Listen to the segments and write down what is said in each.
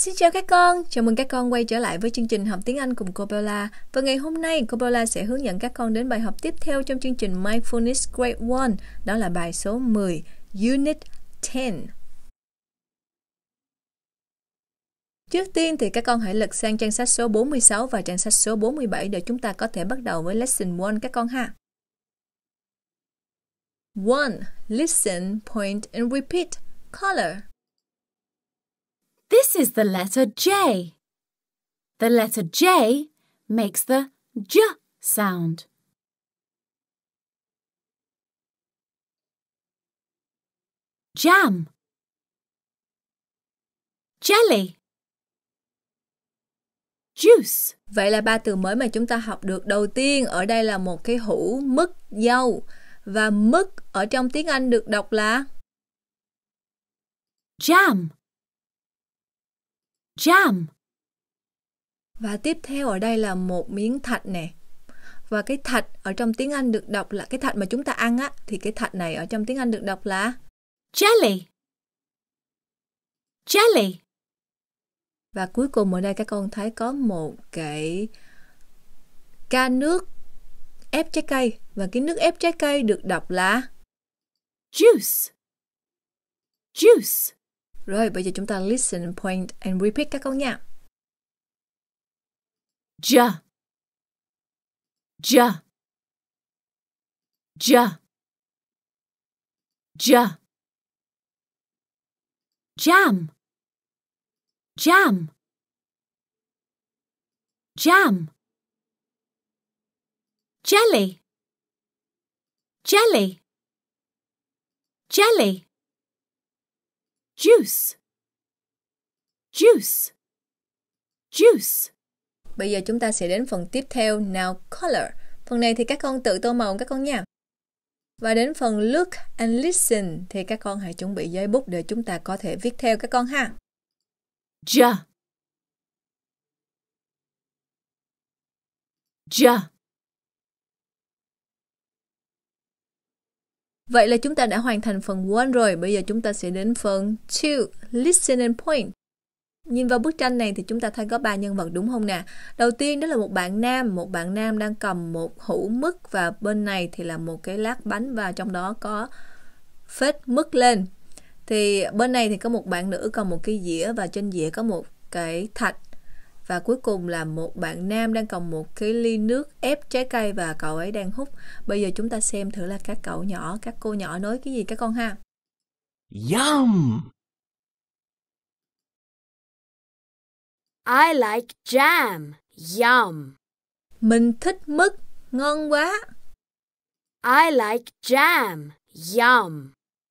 Xin chào các con, chào mừng các con quay trở lại với chương trình học tiếng Anh cùng cô Bella. Và ngày hôm nay cô Bella sẽ hướng dẫn các con đến bài học tiếp theo trong chương trình Mindfulness Grade 1. Đó là bài số 10, Unit 10. Trước tiên thì các con hãy lật sang trang sách số 46 và trang sách số 47 để chúng ta có thể bắt đầu với Lesson 1 các con ha. 1. Listen, point and repeat. Color. This is the letter J. The letter J makes the J sound. Jam. Jelly. Juice. Vậy là ba từ mới mà chúng ta học được. Đầu tiên ở đây là một cái hũ mứt dâu. Và mứt ở trong tiếng Anh được đọc là Jam. Jam. Và tiếp theo ở đây là một miếng thạch nè. Và cái thạch ở trong tiếng Anh được đọc là cái thạch mà chúng ta ăn á, thì cái thạch này ở trong tiếng Anh được đọc là Jelly. Jelly. Và cuối cùng ở đây các con thấy có một cái can nước ép trái cây. Và cái nước ép trái cây được đọc là Juice. Juice. Rồi, bây giờ chúng ta listen, point and repeat các con nha. J. J. J. J. Jam. Jam. Jam. Jelly. Jelly. Jelly. Juice. Juice. Juice. Bây giờ chúng ta sẽ đến phần tiếp theo, now color. Phần này thì các con tự tô màu các con nha. Và đến phần look and listen thì các con hãy chuẩn bị giấy bút để chúng ta có thể viết theo các con ha. J. J. Vậy là chúng ta đã hoàn thành phần 1 rồi. Bây giờ chúng ta sẽ đến phần 2, listen and point. Nhìn vào bức tranh này thì chúng ta thấy có 3 nhân vật đúng không nè? Đầu tiên đó là một bạn nam đang cầm một hũ mứt và bên này thì là một cái lát bánh và trong đó có phết mứt lên. Thì bên này thì có một bạn nữ cầm một cái dĩa và trên dĩa có một cái thạch. Và cuối cùng là một bạn nam đang cầm một cái ly nước ép trái cây và cậu ấy đang hút. Bây giờ chúng ta xem thử là các cậu nhỏ, các cô nhỏ nói cái gì các con ha. Yum! I like jam. Yum. Mình thích mứt, ngon quá. I like jam. Yum.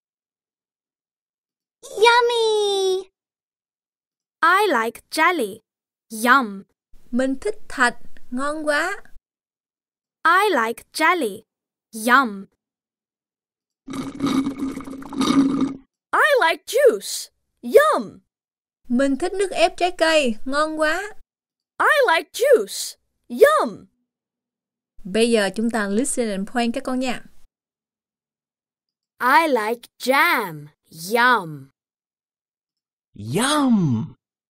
Yummy! I like jelly. Yum. Mình thích thạch, ngon quá. I like jelly. Yum. I like juice. Yum! Mình thích nước ép trái cây, ngon quá. I like juice. Yum! Bây giờ chúng ta listen and point các con nha. I like jam. Yum. Yum!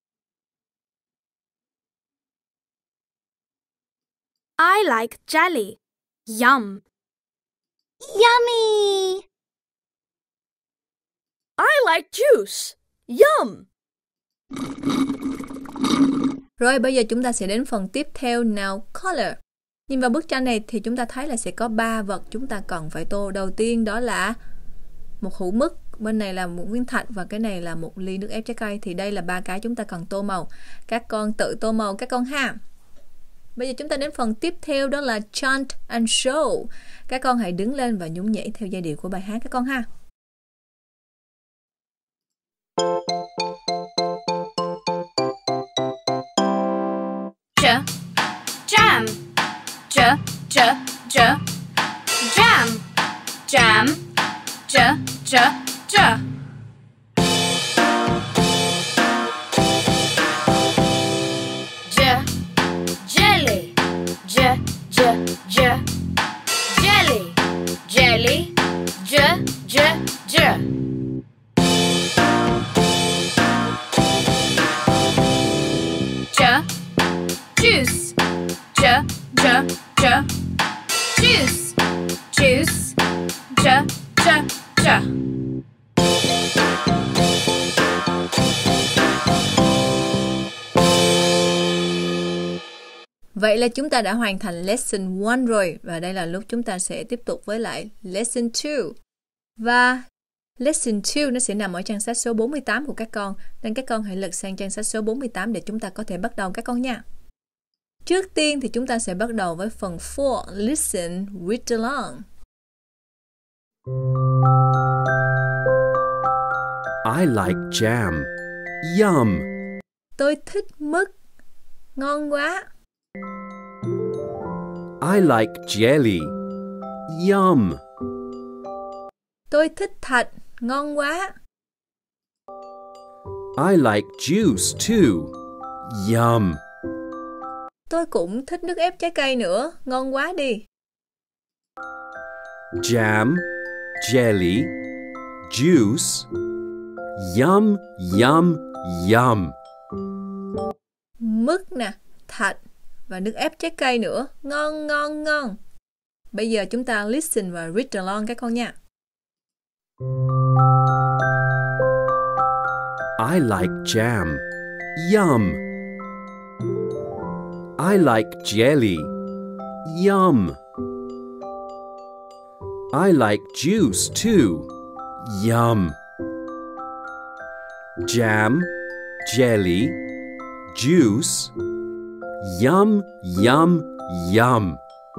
I like jelly. Yum. Yummy! I like juice. Yum! Rồi bây giờ chúng ta sẽ đến phần tiếp theo, now color. Nhìn vào bức tranh này thì chúng ta thấy là sẽ có 3 vật chúng ta cần phải tô. Đầu tiên đó là một hũ mứt, bên này là một viên thạch và cái này là một ly nước ép trái cây. Thì đây là 3 cái chúng ta cần tô màu. Các con tự tô màu các con ha. Bây giờ chúng ta đến phần tiếp theo đó là chant and show. Các con hãy đứng lên và nhún nhảy theo giai điệu của bài hát các con ha. J, jam, j, j, j, jam, jam, j, j, j. J, jelly, j, j, j, jelly, jelly, j, j, j. Vậy là chúng ta đã hoàn thành lesson 1 rồi. Và đây là lúc chúng ta sẽ tiếp tục với lại lesson 2. Và lesson 2 nó sẽ nằm ở trang sách số 48 của các con. Nên các con hãy lật sang trang sách số 48 để chúng ta có thể bắt đầu các con nha. Trước tiên thì chúng ta sẽ bắt đầu với phần 4. Listen, read along. I like jam. Yum. Tôi thích mứt. Ngon quá. I like jelly. Yum. Tôi thích thạch. Ngon quá. I like juice too. Yum. Tôi cũng thích nước ép trái cây nữa. Ngon quá đi. Jam, jelly, juice. Yum, yum, yum. Mứt nè, thạch và nước ép trái cây nữa. Ngon, ngon, ngon. Bây giờ chúng ta listen và read along các con nha. I like jam. Yum. I like jelly. Yum. I like juice too. Yum. Jam, jelly, juice. Yum, yum, yum.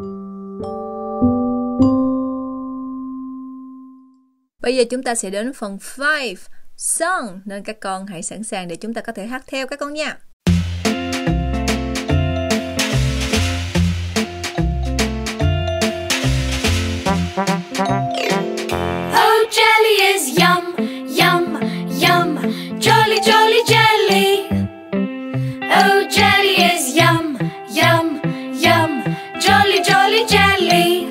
Bây giờ chúng ta sẽ đến phần 5, song. Nên các con hãy sẵn sàng để chúng ta có thể hát theo các con nha. Oh, jelly is yum, yum, yum. Jolly, jolly jelly. Oh, jelly is yum, yum, yum. Jolly, jolly jelly.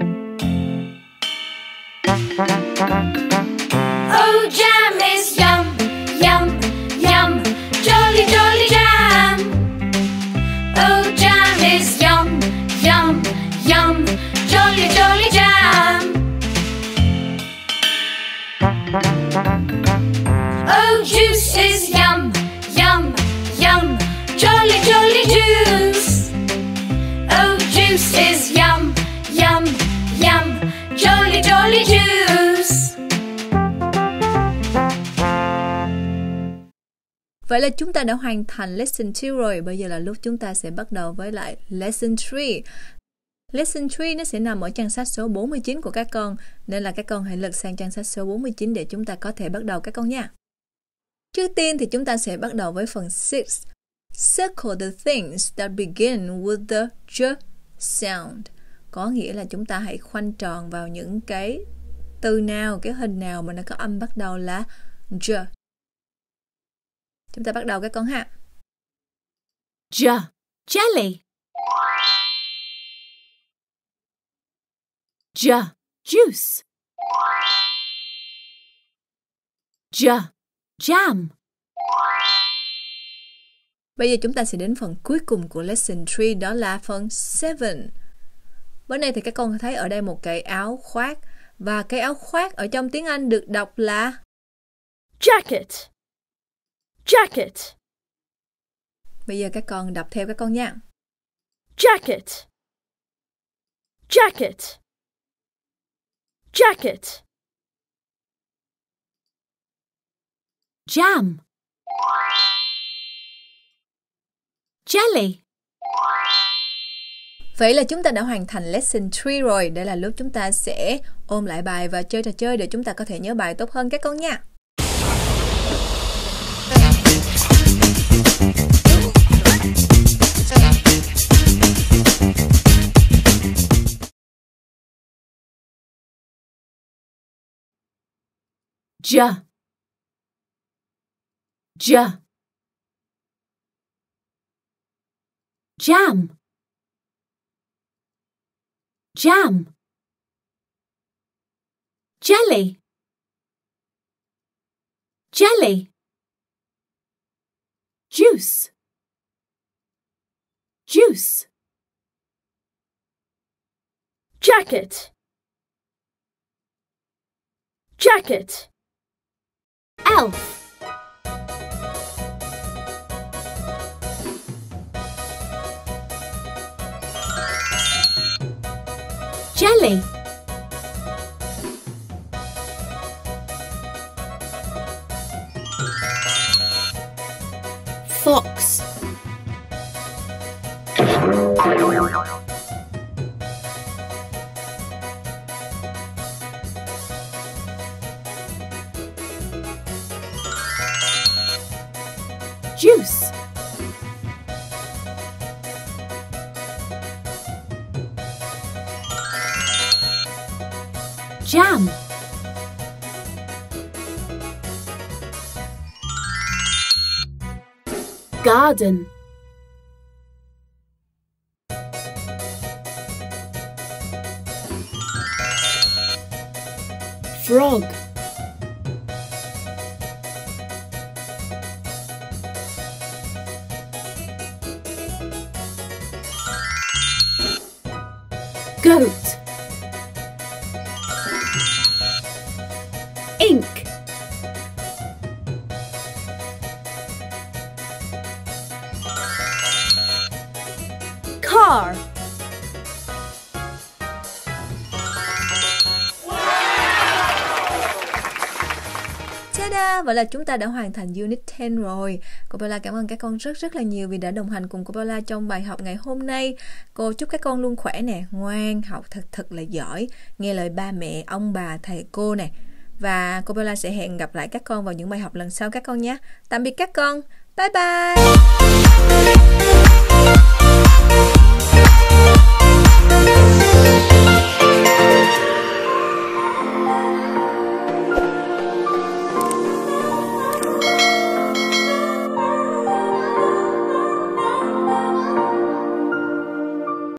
Oh, jam is yum, yum, yum. Jolly, jolly jam. Oh, jam is yum, yum, yum. Jolly, jolly jam. Oh, juice is yum, yum, yum. Jolly, jolly juice. Oh, juice is yum, yum, yum. Jolly, jolly juice. Vậy là chúng ta đã hoàn thành lesson 2 rồi. Bây giờ là lúc chúng ta sẽ bắt đầu với lại lesson 3. Lesson 3 nó sẽ nằm ở trang sách số 49 của các con. Nên là các con hãy lật sang trang sách số 49 để chúng ta có thể bắt đầu các con nha. Trước tiên thì chúng ta sẽ bắt đầu với phần 6. Circle the things that begin with the j sound. Có nghĩa là chúng ta hãy khoanh tròn vào những cái từ nào, cái hình nào mà nó có âm bắt đầu là j. Chúng ta bắt đầu các con ha. J. Jelly. J. Juice. J. Jam. Bây giờ chúng ta sẽ đến phần cuối cùng của lesson 3, đó là phần 7. Bên này thì các con thấy ở đây một cái áo khoác. Và cái áo khoác ở trong tiếng Anh được đọc là Jacket. Jacket. Bây giờ các con đọc theo các con nha. Jacket. Jacket. Jacket. Jam. Jelly. Vậy là chúng ta đã hoàn thành lesson 3 rồi. Đây là lúc chúng ta sẽ ôn lại bài và chơi trò chơi để chúng ta có thể nhớ bài tốt hơn các con nha. J. J. Jam. Jam. Jelly. Jelly. Juice. Juice. Jacket. Jacket. Elf. jelly. Fox. Juice. Jam. Garden. Frog. Goat. Ink. Car. Ta-da! Vậy là chúng ta đã hoàn thành Unit 10 rồi. Cô Bella cảm ơn các con rất là nhiều vì đã đồng hành cùng cô Bella trong bài học ngày hôm nay. Cô chúc các con luôn khỏe nè, ngoan, học thật là giỏi, nghe lời ba mẹ, ông bà, thầy cô nè. Và cô Bella sẽ hẹn gặp lại các con vào những bài học lần sau các con nhé. Tạm biệt các con. Bye bye!